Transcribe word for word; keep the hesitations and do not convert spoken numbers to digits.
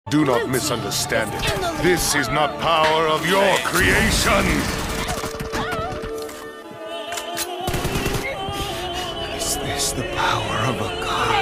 Do not misunderstand it. This is not power of your creation! Is this the power of a god?